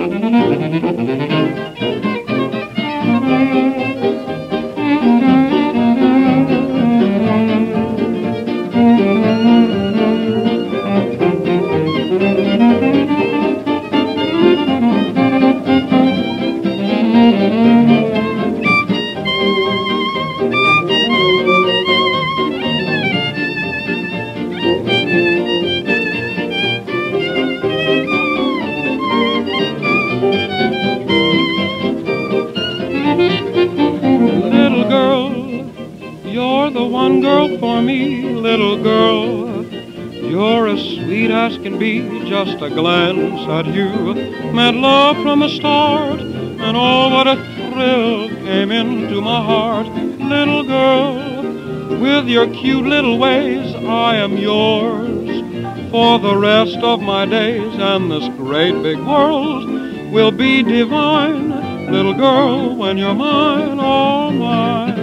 Little girl, you're the one girl for me, little girl. You're as sweet as can be, just a glance at you meant love from the start, and oh, what a thrill came into my heart. Little girl, with your cute little ways, I am yours for the rest of my days, and this great big world will be divine. Little girl, when you're mine, all mine.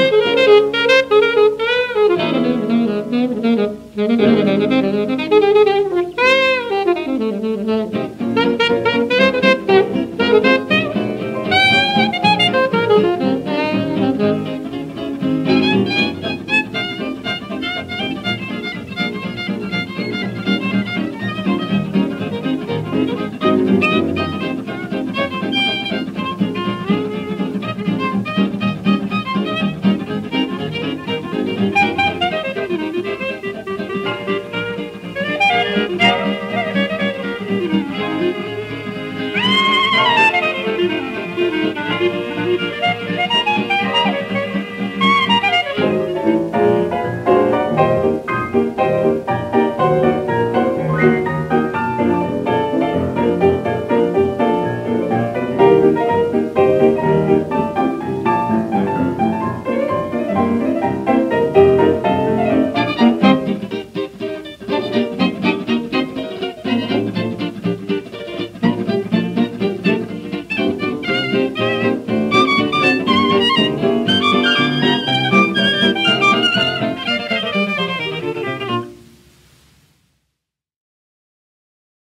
Thank you.